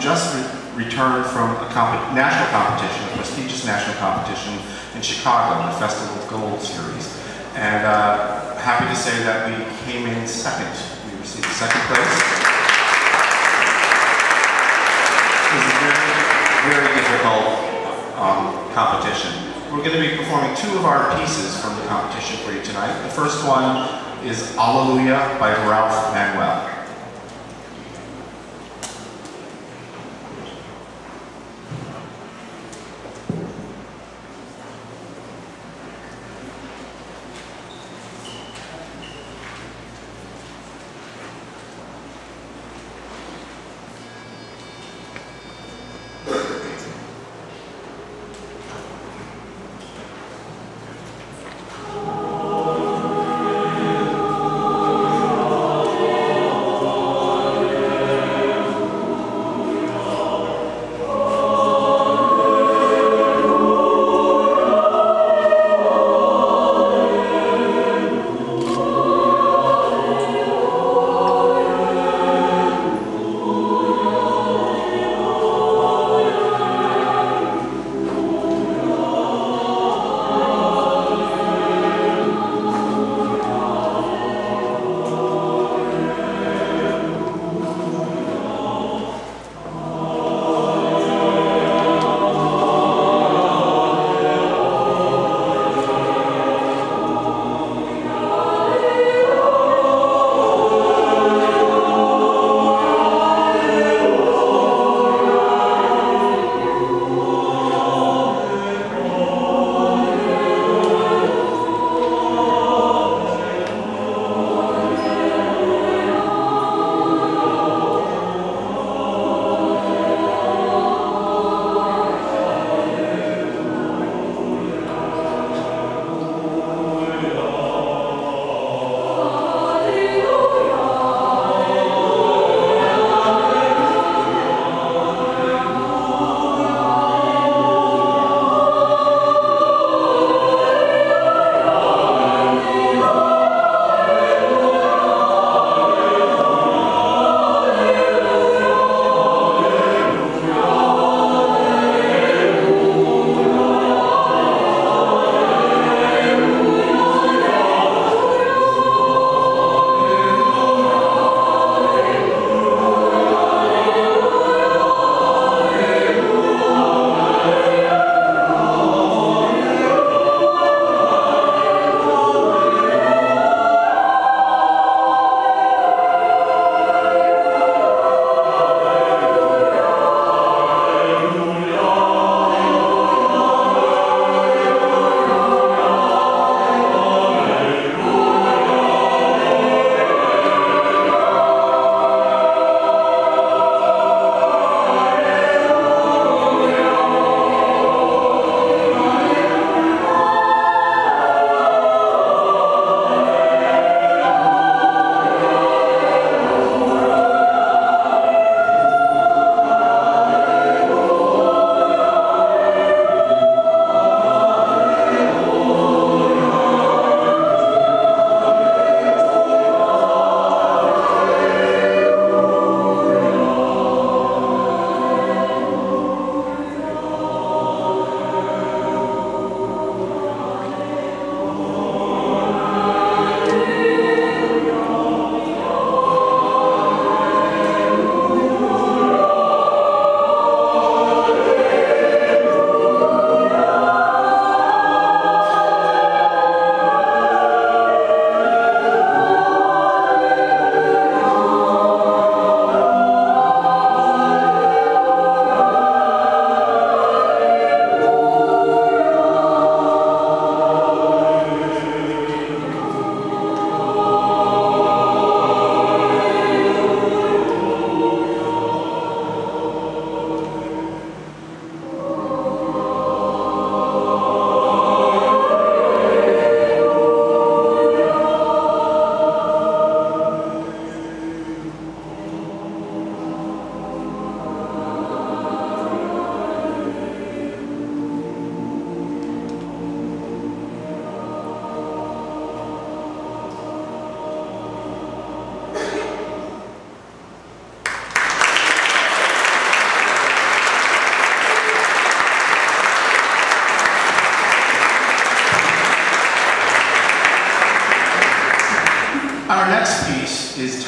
just returned from a national competition, a prestigious national competition in Chicago, the Festival of Gold series. And happy to say that we came in second. We received second place. It was a very, very difficult competition. We're going to be performing two of our pieces from the competition for you tonight. The first one is Alleluia by Ralph Manuel.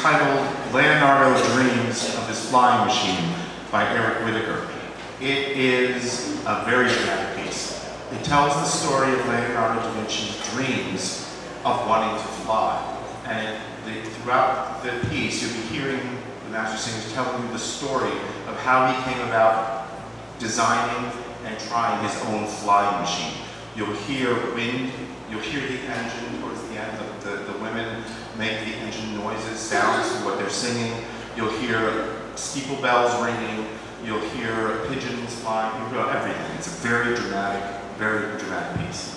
titled Leonardo Dreams of His Flying Machine by Eric Whitacre. It is a very dramatic piece. It tells the story of Leonardo da Vinci's dreams of wanting to fly. And throughout the piece, you'll be hearing the master singers telling you the story of how he came about designing and trying his own flying machine. You'll hear wind, you'll hear the engine towards the end. The women make the engine noises, sounds for what they're singing. You'll hear steeple bells ringing. You'll hear pigeons flying. You'll hear everything. It's a very dramatic piece.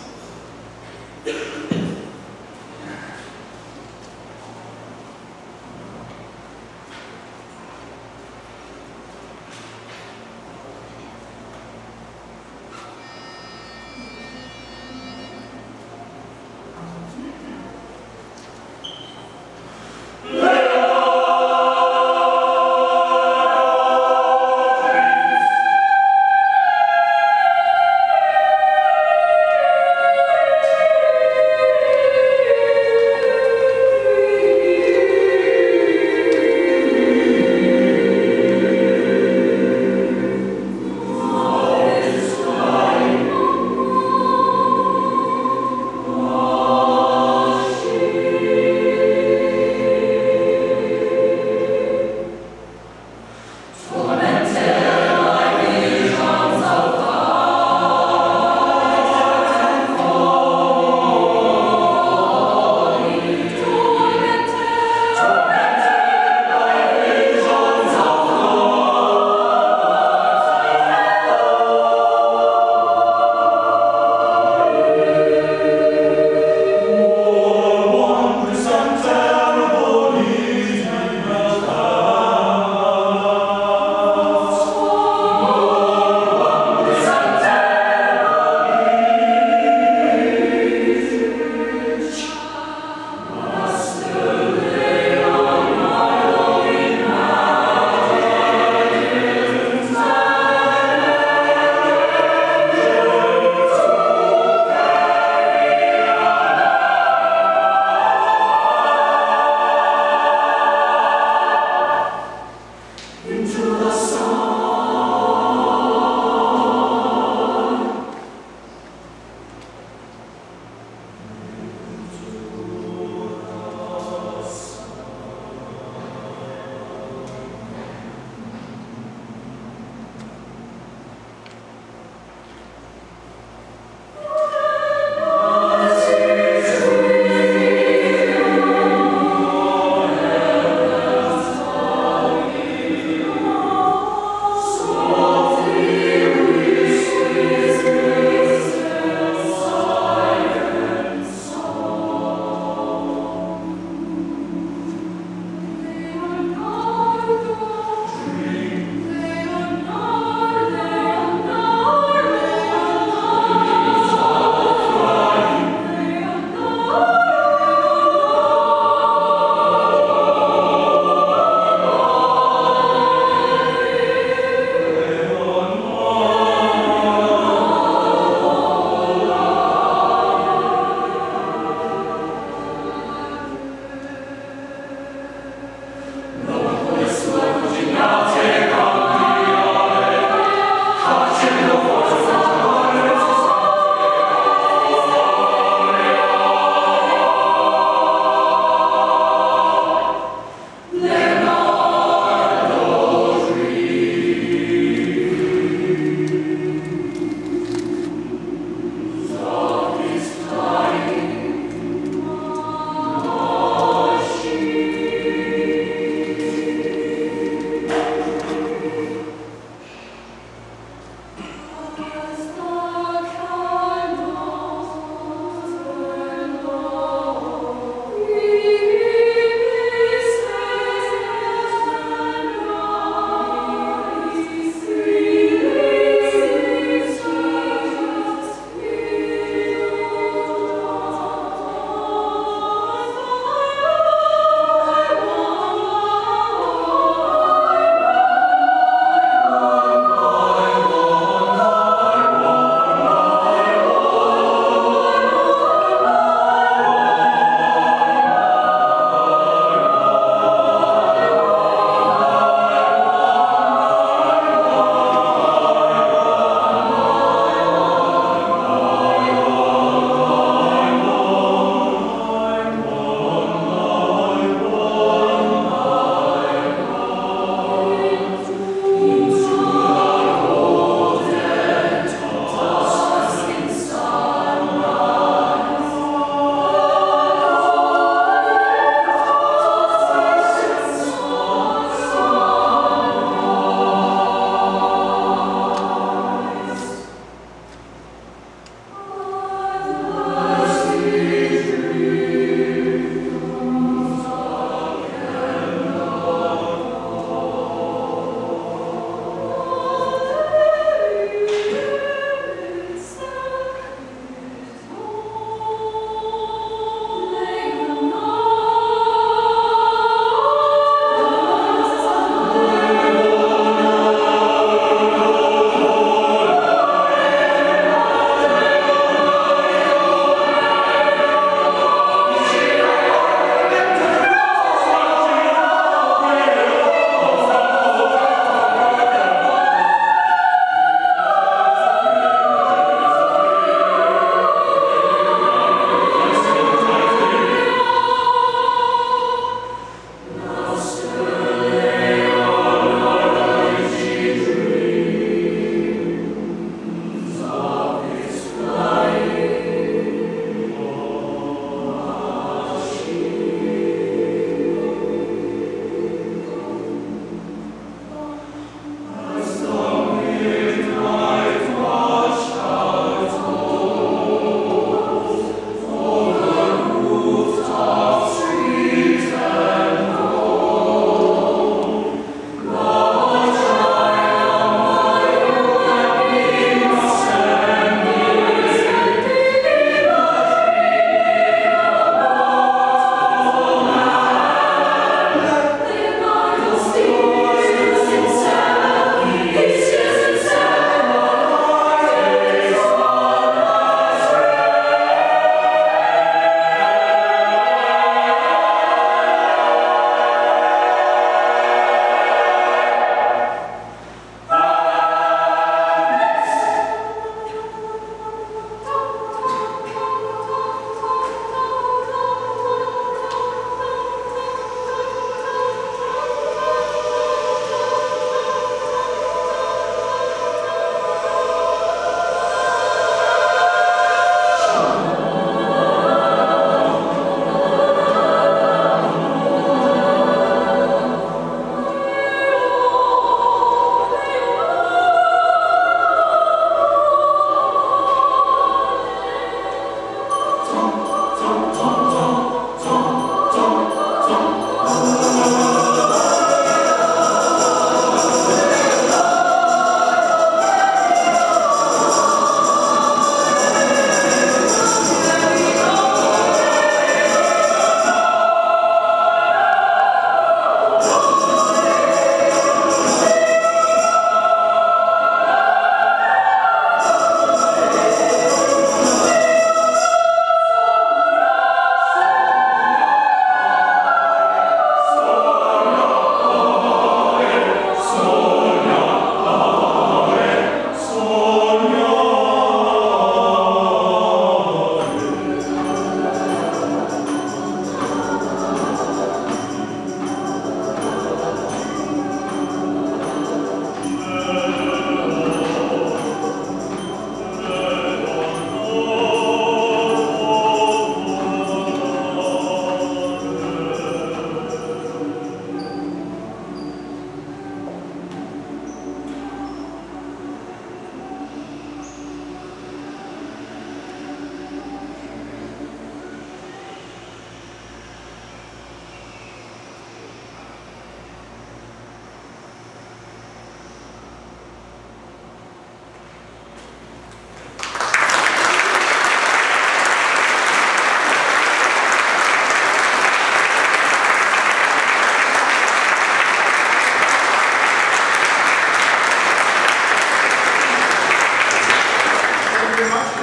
very much.